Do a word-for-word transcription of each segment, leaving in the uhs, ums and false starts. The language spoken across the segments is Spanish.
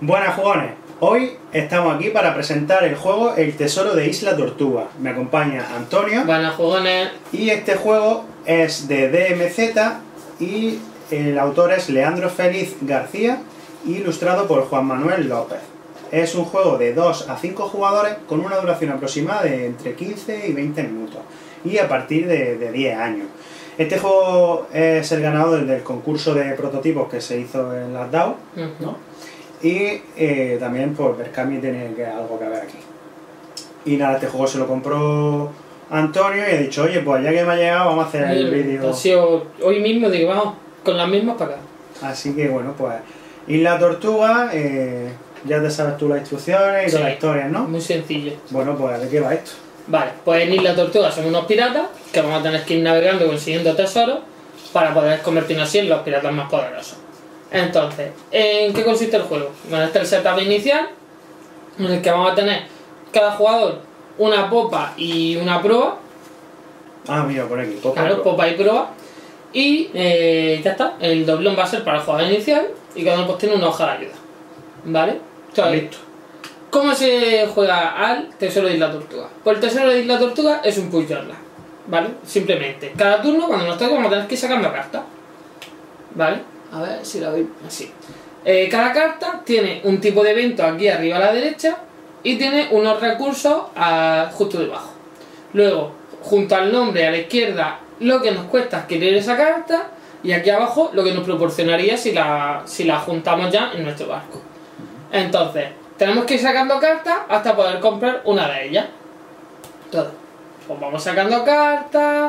Buenas jugones, hoy estamos aquí para presentar el juego El Tesoro de Isla Tortuga. Me acompaña Antonio. Buenas jugones. Y este juego es de D M Z y el autor es Leandro Félix García, ilustrado por Juan Manuel López. Es un juego de dos a cinco jugadores con una duración aproximada de entre quince y veinte minutos y a partir de, de diez años. Este juego es el ganador del concurso de prototipos que se hizo en las D A O, ¿no? Y eh, también por Berkami tiene que, algo que ver aquí. Y nada, este juego se lo compró Antonio y he dicho, oye, pues ya que me ha llegado vamos a hacer el vídeo. Ha sido hoy mismo, digo, vamos con las mismas para acá. Así que bueno, pues Isla Tortuga, eh, ya te sabes tú las instrucciones y Sí, todas las historias, ¿no? Muy sencillo. Bueno, pues ¿de qué va esto? Vale, pues en Isla Tortuga somos unos piratas que vamos a tener que ir navegando consiguiendo tesoros para poder convertirnos así en los piratas más poderosos. Entonces, ¿en qué consiste el juego? Bueno, este es el setup inicial, en el que vamos a tener cada jugador una popa y una proa. Ah, mira, por aquí, popa, Claro, proa. popa y proa. Y eh, ya está, el doblón va a ser para el jugador inicial y cada uno pues tiene una hoja de ayuda. ¿Vale? Entonces, Listo. ¿cómo se juega al Tesoro de Isla Tortuga? Pues el Tesoro de Isla Tortuga es un push your luck, ¿vale? Simplemente, cada turno cuando nos toque vamos a tener que ir sacando cartas, ¿vale? A ver si la veis así. Eh, cada carta tiene un tipo de evento aquí arriba a la derecha y tiene unos recursos a, justo debajo. Luego, junto al nombre a la izquierda, lo que nos cuesta adquirir esa carta y aquí abajo lo que nos proporcionaría si la, si la juntamos ya en nuestro barco. Entonces, tenemos que ir sacando cartas hasta poder comprar una de ellas. Entonces, pues vamos sacando cartas.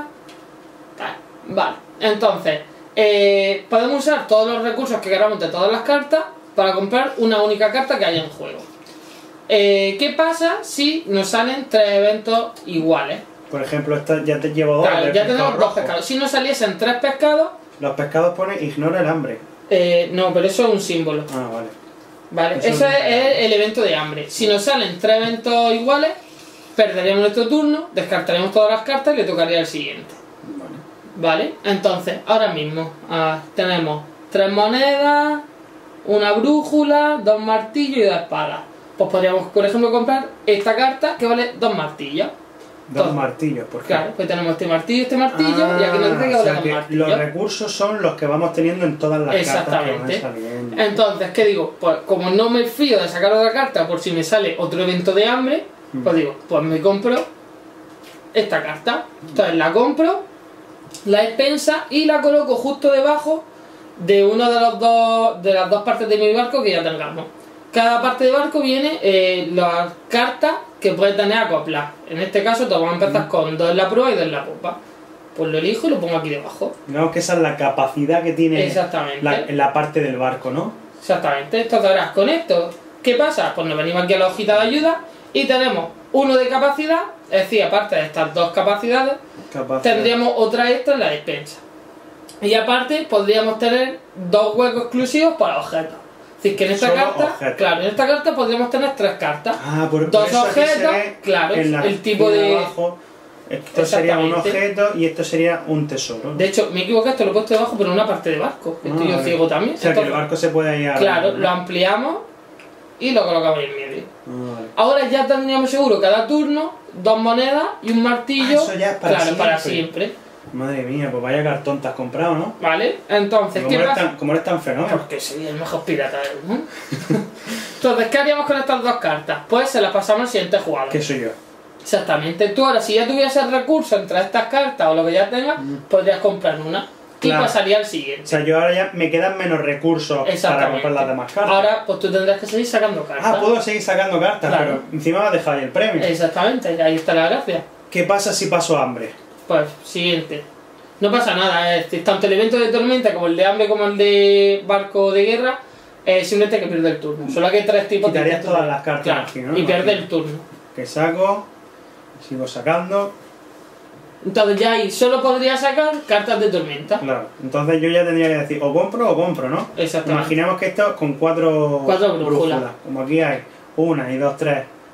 Vale, entonces, eh, podemos usar todos los recursos que queramos de todas las cartas para comprar una única carta que haya en juego. Eh, ¿Qué pasa si nos salen tres eventos iguales? Por ejemplo, esta ya te llevo dos. Claro, ya tenemos dos rojo. pescados. Si nos saliesen tres pescados... Los pescados pone ignora el hambre. Eh, no, pero eso es un símbolo. Ah, vale. Vale, Eso eso es- es el evento de hambre. Si nos salen tres eventos iguales, perderíamos nuestro turno, descartaremos todas las cartas y le tocaría el siguiente. Vale. Vale, entonces, ahora mismo ah, tenemos tres monedas, una brújula, dos martillos y dos espadas. Pues podríamos, por ejemplo, comprar esta carta que vale dos martillos. Dos Todo. martillos, ¿por qué? Claro, pues tenemos este martillo, este martillo Ah, y aquí nos dice que o vale sea dos que martillos. los recursos son los que vamos teniendo en todas las cartas que van Exactamente. saliendo. Entonces, ¿qué digo? Pues como no me fío de sacar otra carta por si me sale otro evento de hambre, Mm. pues digo, pues me compro esta carta. Entonces la compro, la expensa y la coloco justo debajo de uno de los dos de las dos partes de mi barco que ya tengamos. Cada parte de barco viene eh, las cartas que puede tener acopladas. En este caso, todos vamos a empezar con dos en la proa y dos en la popa. Pues lo elijo y lo pongo aquí debajo. Digamos que esa es la capacidad que tiene Exactamente. la, en la parte del barco, ¿no? Exactamente, esto te harás con esto. ¿Qué pasa? Pues nos venimos aquí a la hojita de ayuda y tenemos uno de capacidad, es decir, aparte de estas dos capacidades, Capacidad. tendríamos otra extra en la despensa. Y aparte podríamos tener dos huecos exclusivos para objetos. Es decir, que en esta Solo carta, objetos. claro, en esta carta podríamos tener tres cartas. Ah, por, por Dos eso aquí se objetos, ve claro, en la el tipo esquina de- abajo, esto sería un Exactamente. objeto y esto sería un tesoro. De hecho, me equivoqué, esto lo he puesto debajo, pero en una parte de barco. Ah, Estoy yo vale. ciego también. O sea que el Entonces, barco se puede ir a... claro, lo ampliamos y lo colocamos en medio. Ah, vale. Ahora ya tendríamos seguro cada turno dos monedas y un martillo. Ah, eso ya es para claro, siempre. para siempre. Madre mía, pues vaya cartón te has comprado, ¿no? ¿Vale? Entonces, Como ¿qué eres, pasa? tan, como eres tan fenómeno. Porque soy el mejor pirata del mundo. Entonces, ¿qué haríamos con estas dos cartas? Pues se las pasamos al siguiente jugador. ¿Qué soy yo? Exactamente. Tú ahora, si ya tuvieses el recurso entre estas cartas o lo que ya tengas, podrías comprar una. Y Claro. pasaría al O siguiente. sea, yo ahora ya me quedan menos recursos para Exactamente. comprar las demás cartas. Ahora, pues tú tendrás que seguir sacando cartas. Ah, puedo seguir sacando cartas, Claro. pero encima me has dejado ahí el premio. Exactamente, ahí está la gracia. ¿Qué pasa si paso hambre? Pues, siguiente. No pasa nada, es decir, tanto el evento de tormenta como el de hambre como el de barco de guerra, eh, simplemente que pierde el turno. Solo que hay tres tipos de Quitarías eventos. todas las cartas Claro, aquí, ¿no? y pierde Aquí. el turno. Que saco, sigo sacando. Entonces ya ahí solo podría sacar cartas de tormenta. Claro, entonces yo ya tendría que decir o compro o compro, ¿no? Exactamente. Imaginemos que esto con cuatro, Cuatro brújulas. Como aquí hay una y dos, tres,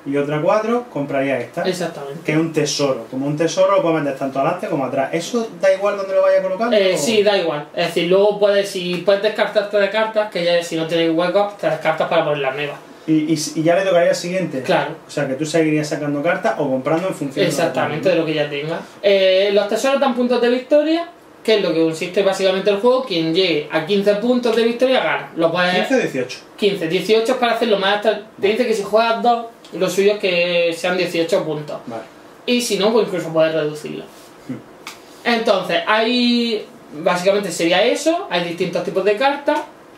y otra cuatro, compraría esta. Exactamente. Que es un tesoro. Como un tesoro lo puedes meter tanto adelante como atrás. ¿Eso da igual donde lo vaya colocando? Eh, o... Sí, da igual. Es decir, luego puedes, si puedes descartarte de cartas, que ya si no tienes huecos, te descartas para poner las nuevas. Y, y, y ya le tocaría el siguiente. Claro. O sea, que tú seguirías sacando cartas o comprando en función Exactamente, de de lo que ya tengas. Eh, los tesoros dan puntos de victoria, que es lo que consiste básicamente el juego. Quien llegue a quince puntos de victoria gana. Lo puedes... quince o dieciocho. quince, dieciocho es para hacerlo más. Te dice que si juegas dos, lo suyo es que sean dieciocho puntos. Vale. Y si no, pues incluso puedes reducirlo. Entonces, hay... Básicamente sería eso. Hay distintos tipos de cartas.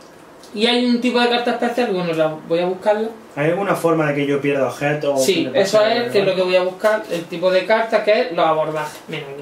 Y hay un tipo de carta especial, bueno, la voy a buscarla. ¿Hay alguna forma de que yo pierda objetos? Sí, eso es que es lo que voy a buscar, el tipo de carta que es los abordajes. Mira aquí.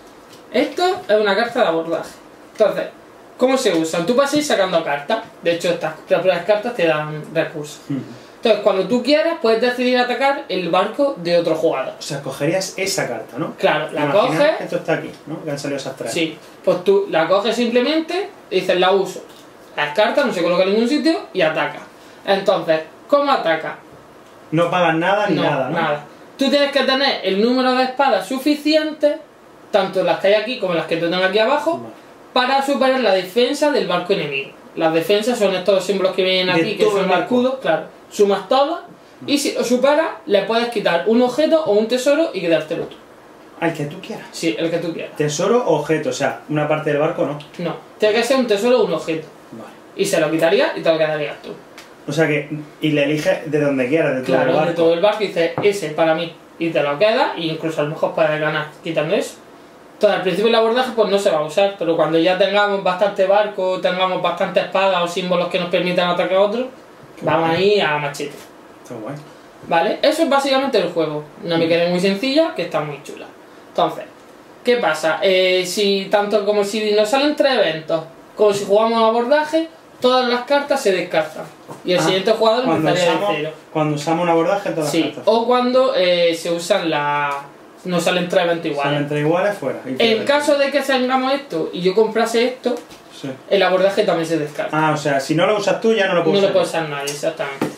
Esto es una carta de abordaje. Entonces, ¿cómo se usan? Tú vas a ir sacando cartas. De hecho, estas propias cartas te dan recursos. Hmm. Entonces, cuando tú quieras, puedes decidir atacar el barco de otro jugador. O sea, cogerías esa carta, ¿no? Claro, la Imagina, coges. Esto está aquí, ¿no? Que han salido esas tres. Sí, pues tú la coges simplemente, dices la uso. Las cartas no se colocan en ningún sitio y ataca. Entonces, ¿cómo ataca? No pagas nada ni No, nada, ¿no? nada. Tú tienes que tener el número de espadas suficiente, tanto las que hay aquí como las que te tengo aquí abajo, Vale. para superar la defensa del barco enemigo. Las defensas son estos símbolos que vienen De aquí, que todo son el el barco. escudo, claro. Sumas todas y si lo superas, le puedes quitar un objeto o un tesoro y quedártelo tú. Al que tú quieras. Sí, el que tú quieras. Tesoro o objeto, o sea, una parte del barco no. No, tiene que ser un tesoro o un objeto. Vale. Y se lo quitaría y te lo quedarías tú. O sea que, y le eliges de donde quieras, de todo Claro, el barco. de todo el barco y dices, ese para mí. Y te lo quedas e incluso a lo mejor puedes ganar quitando eso. Entonces al principio el abordaje pues no se va a usar, pero cuando ya tengamos bastante barco, tengamos bastante espadas o símbolos que nos permitan atacar a otros, vamos ahí a machete. Está guay. ¿Vale? Eso es básicamente el juego. Una mecánica muy sencilla que está muy chula. Entonces, ¿qué pasa? Eh, si tanto como si nos salen tres eventos, como si jugamos a abordaje, todas las cartas se descartan. Y el Ah, siguiente jugador Cuando empezaría de usamos, cero. cuando usamos un abordaje, todas Sí, las cartas. o cuando eh, se usan las... no salen tres eventos iguales. Salen entre iguales, fuera. En caso de que tengamos esto y yo comprase esto, Sí. el abordaje también se descarta. Ah, o sea, si no lo usas tú, ya no lo puedes No lo usar. puede usar nadie, exactamente.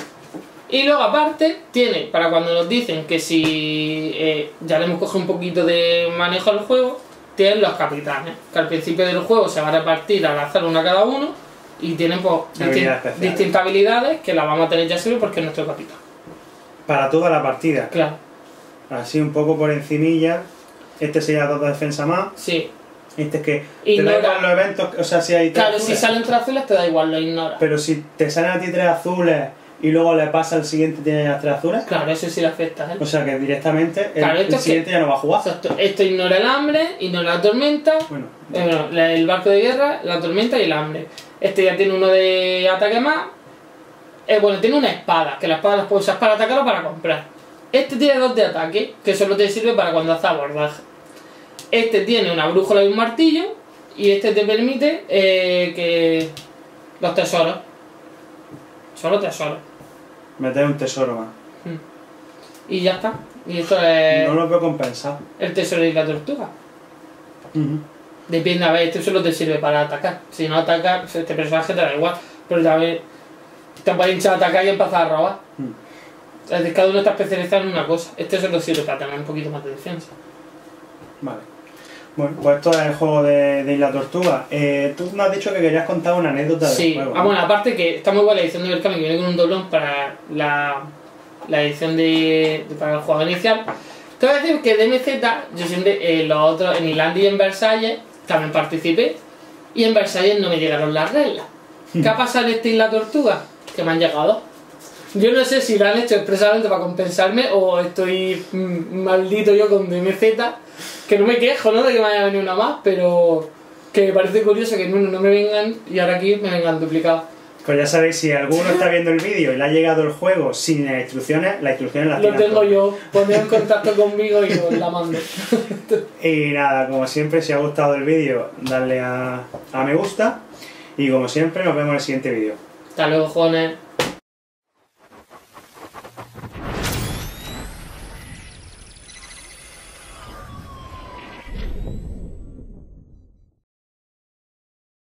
Y luego aparte, tiene, para cuando nos dicen que si eh, ya le hemos cogido un poquito de manejo al juego, tienen los capitanes, que al principio del juego se va a repartir al azar uno a cada uno, y tienen pues, Habilidades distin- especiales. distintas habilidades que las vamos a tener ya siempre porque es nuestro capitán. Para toda la partida. Claro, Así un poco por encimilla. Este sería dos de defensa más. sí. Este es que Y te da no igual da- los eventos, o sea, si hay tres Claro, si azules. salen tres azules te da igual, lo ignoras. Pero si te salen a ti tres azules y luego le pasa al siguiente y tiene las tres azules, Claro, eso sí le afecta a él. o sea que directamente el, Claro, esto el es que- siguiente ya no va a jugar. Exacto. Esto ignora el hambre, ignora la tormenta, Bueno, eh, bueno, la- el barco de guerra, la tormenta y el hambre. Este ya tiene uno de ataque más. Eh, bueno, tiene una espada, que la espada las puedes usar para atacar o para comprar. Este tiene dos de ataque, que solo te sirve para cuando haces abordaje. Este tiene una brújula y un martillo, y este te permite eh, que los tesoros. Solo tesoros. meter un tesoro más. Y ya está. Y esto es No lo veo compensado. el tesoro y la tortuga. Ujú. Depende, a ver, esto solo te sirve para atacar. Si no atacas, pues, este personaje te da igual. Pero también te puede hinchar a atacar y empezar a robar. Mm. Es decir, cada uno está especializado en una cosa. Este solo sirve para tener un poquito más de defensa. Vale. Bueno, pues esto es el juego de, de Isla Tortuga. Eh, tú me has dicho que querías contar una anécdota del Sí, juego. ah, bueno, aparte que está muy buena la edición de Berkami, que viene con un doblón para la, la edición de, de- para el juego inicial. Te voy a decir que D M Z, yo siempre, eh, los otros, en Islandia y en Versalles, también participé, y en Versalles no me llegaron las reglas. ¿Qué ha pasado en esta Isla Tortuga? Que me han llegado. Yo no sé si lo han hecho expresamente para compensarme o estoy mm, maldito yo con D M Z, que no me quejo, ¿no?, de que me haya venido una más, pero que me parece curioso que en uno no me vengan y ahora aquí me vengan duplicados. Pues ya sabéis, si alguno está viendo el vídeo y le ha llegado el juego sin las instrucciones, las instrucciones las Lo tiene tengo yo, poned en contacto conmigo y os la mando. Y nada, como siempre, si os ha gustado el vídeo, darle a, a me gusta. Y como siempre, nos vemos en el siguiente vídeo. Hasta luego, jóvenes.